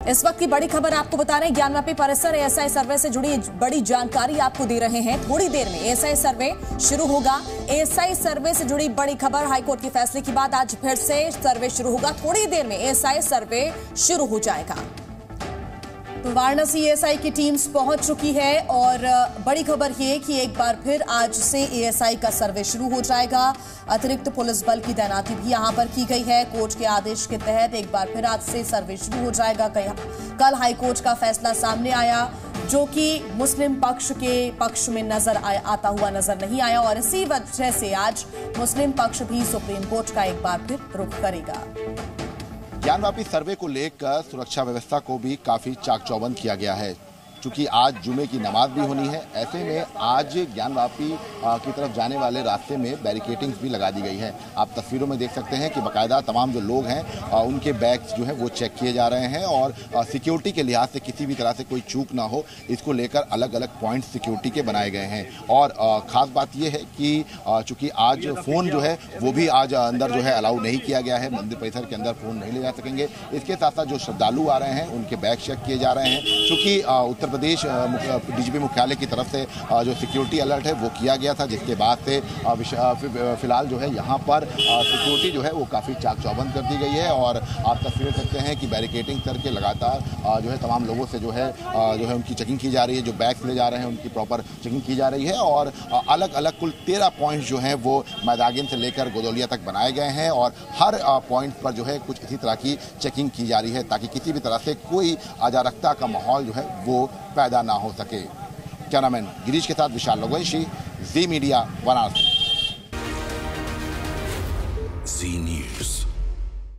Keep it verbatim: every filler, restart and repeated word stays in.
इस वक्त की बड़ी खबर आपको बता रहे हैं, ज्ञानव्यापी परिसर एएसआई सर्वे से जुड़ी बड़ी जानकारी आपको दे रहे हैं। थोड़ी देर में एएसआई सर्वे शुरू होगा। एएसआई सर्वे से जुड़ी बड़ी खबर, हाईकोर्ट के फैसले के बाद आज फिर से सर्वे शुरू होगा। थोड़ी देर में एएसआई सर्वे शुरू हो जाएगा। तो वाराणसी एएसआई की टीम्स पहुंच चुकी है और बड़ी खबर यह कि एक बार फिर आज से एएसआई का सर्वे शुरू हो जाएगा। अतिरिक्त पुलिस बल की तैनाती भी यहां पर की गई है। कोर्ट के आदेश के तहत एक बार फिर आज से सर्वे शुरू हो जाएगा। कल हाईकोर्ट का फैसला सामने आया जो कि मुस्लिम पक्ष के पक्ष में नजर आया आता हुआ नजर नहीं आया और इसी वजह से आज मुस्लिम पक्ष भी सुप्रीम कोर्ट का एक बार फिर रुख करेगा। ज्ञानव्यापी सर्वे को लेकर सुरक्षा व्यवस्था को भी काफी चाक चौबंद किया गया है। चूंकि आज जुमे की नमाज भी होनी है, ऐसे में आज ज्ञानव्यापी की तरफ जाने वाले रास्ते में बैरिकेटिंग्स भी लगा दी गई है। आप तस्वीरों में देख सकते हैं कि बाकायदा तमाम जो लोग हैं उनके बैग्स जो है वो चेक किए जा रहे हैं और सिक्योरिटी के लिहाज से किसी भी तरह से कोई चूक ना हो, इसको लेकर अलग अलग पॉइंट सिक्योरिटी के बनाए गए हैं। और खास बात यह है कि चूंकि आज फ़ोन जो है वो भी आज अंदर जो है अलाउ नहीं किया गया है। मंदिर परिसर के अंदर फ़ोन नहीं ले जा सकेंगे। इसके साथ साथ जो श्रद्धालु आ रहे हैं उनके बैग चेक किए जा रहे हैं। चूँकि उत्तर प्रदेश डीजीपी मुख्यालय की तरफ से जो सिक्योरिटी अलर्ट है वो किया गया था, जिसके बाद से फिलहाल जो है यहाँ पर सिक्योरिटी जो है वो काफ़ी चाक चौबंद कर दी गई है। और आप तस्वीरें देखते हैं कि बैरिकेटिंग करके लगातार जो है तमाम लोगों से जो है जो है उनकी चेकिंग की जा रही है। जो बैग्स ले जा रहे हैं उनकी प्रॉपर चेकिंग की जा रही है और अलग अलग कुल तेरह पॉइंट जो हैं वो मैदागिन से लेकर गोदौलिया तक बनाए गए हैं और हर पॉइंट पर जो है कुछ इसी तरह की चेकिंग की जा रही है ताकि किसी भी तरह से कोई अराजकता का माहौल जो है वो पैदा ना हो सके। कैमरामैन गिरीश के साथ विशाल लोगोशी, जी मीडिया, वाराणसी। जी न्यूज़।